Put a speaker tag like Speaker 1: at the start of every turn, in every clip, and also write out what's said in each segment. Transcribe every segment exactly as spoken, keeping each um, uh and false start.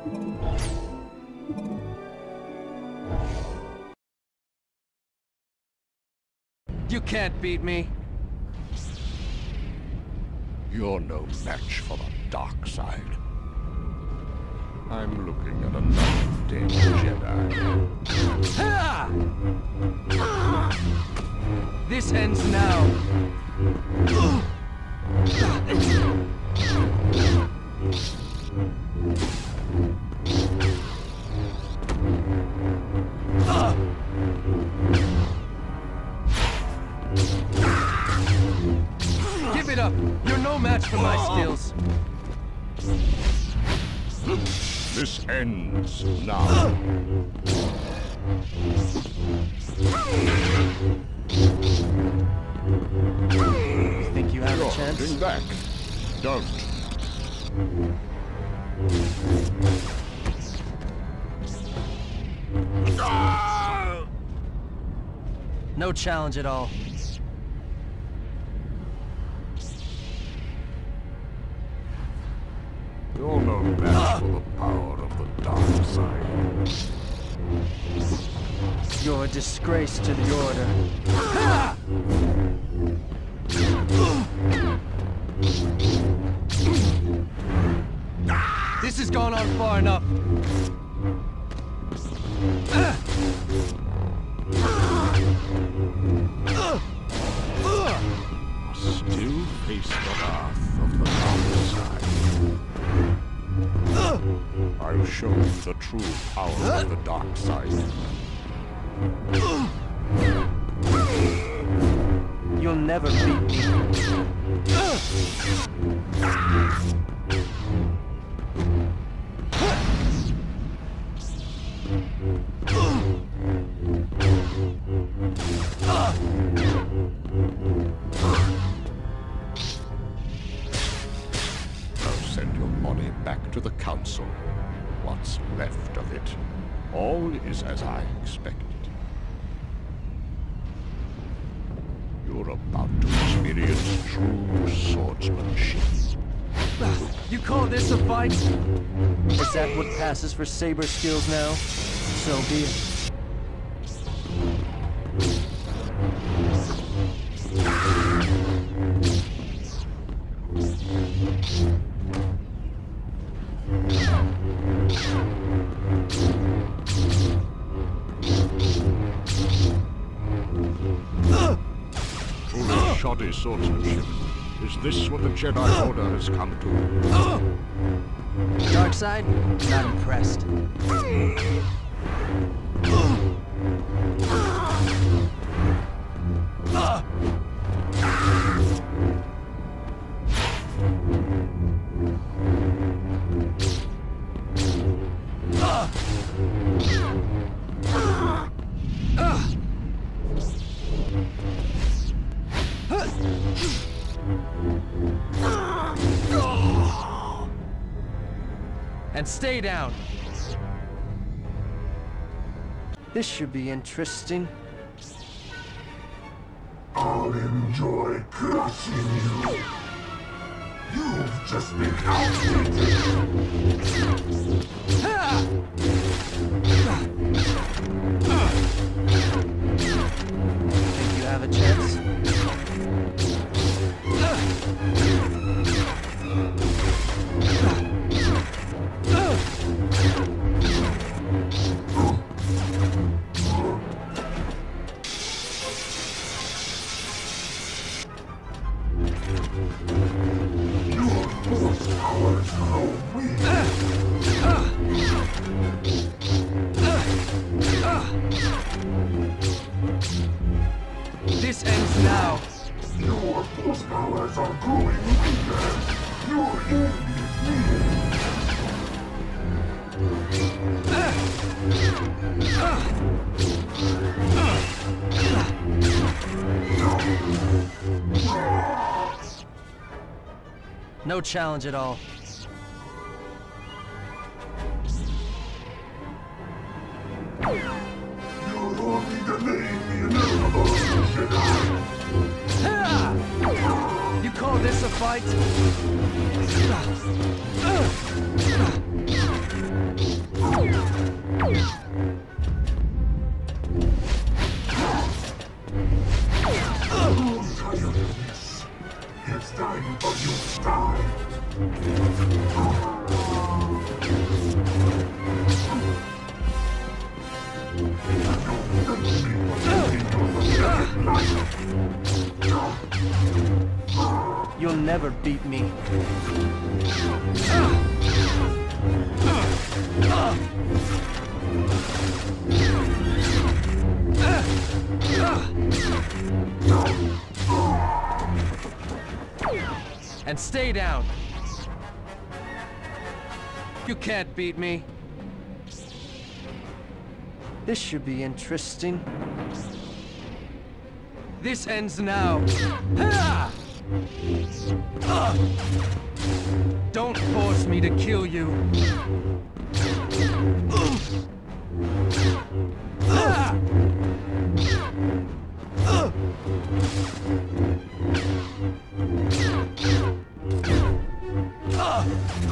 Speaker 1: You can't beat me.
Speaker 2: You're no match for the dark side. I'm looking at another dead Jedi.
Speaker 1: Ha! This ends now. Give it up! You're no match for my skills.
Speaker 2: This ends now.
Speaker 1: You think you have
Speaker 2: You're
Speaker 1: a chance?
Speaker 2: holding back. Don't.
Speaker 1: No challenge at all.
Speaker 2: You're no match for the power of the dark side.
Speaker 1: You're a disgrace to the Order. Ha! This has gone on far enough.
Speaker 2: Still face the wrath of the dark side. I'll show you the true power of the dark side.
Speaker 1: You'll never beat me.
Speaker 2: Send your body back to the Council. What's left of it. All is as I expected. You're about to experience true swordsmanship.
Speaker 1: You call this a fight? Is that what passes for saber skills now? So be it.
Speaker 2: Truly shoddy swordsmanship. Is this what the Jedi Order has come to?
Speaker 1: Dark side? Not impressed. And stay down. This should be interesting.
Speaker 3: I'll enjoy crushing you. You've just been outwitted.
Speaker 1: Think you have a chance? This ends now.
Speaker 3: Your force powers are growing weaker. Your end is
Speaker 1: No challenge at all.
Speaker 3: You're only delaying the inevitable, Jedi.
Speaker 1: You call this a fight? beat me. And stay down. You can't beat me. This should be interesting. This ends now. Ha! Uh! Don't force me to kill you. Uh! Ah! Uh! Uh!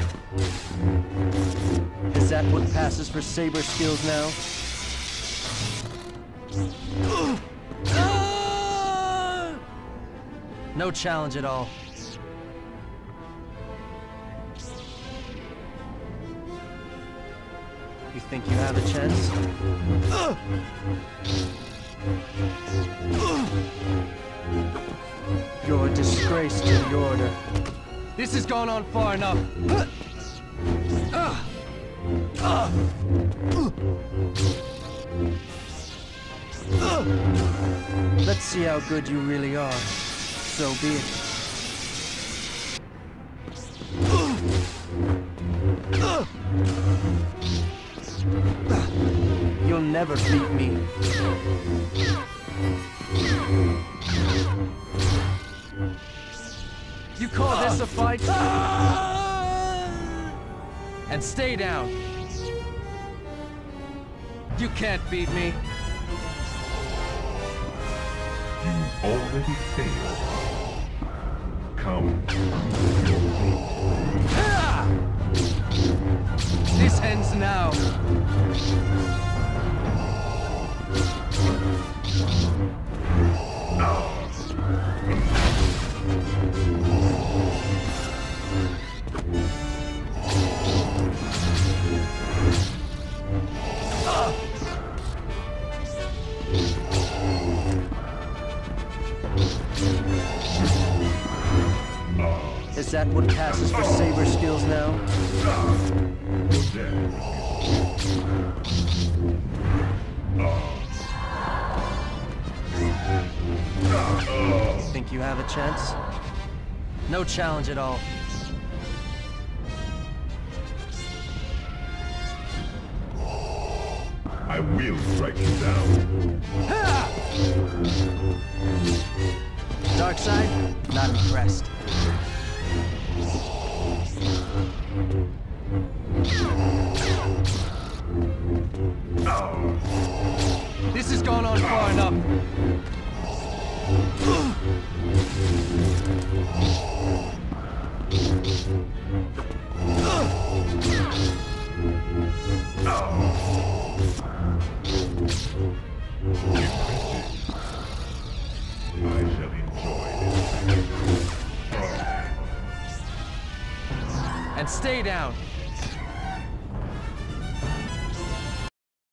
Speaker 1: Is that what passes for saber skills now? Uh! Ah! No challenge at all. You think you have a chance? Uh! Uh! You're a disgrace to the Order. This has gone on far enough. Uh! Uh! Uh! Uh! Let's see how good you really are. So be it. Uh! Uh! You'll never beat me. You call this a fight? And stay down. You can't beat me.
Speaker 3: You already failed. Come.
Speaker 1: Ah! This ends now. Is that what passes for saber skills now? Think you have a chance? No challenge at all.
Speaker 3: I will strike you down.
Speaker 1: Ha! Darkseid, not impressed. This has gone on far enough.
Speaker 3: I shall enjoy this.
Speaker 1: And stay down.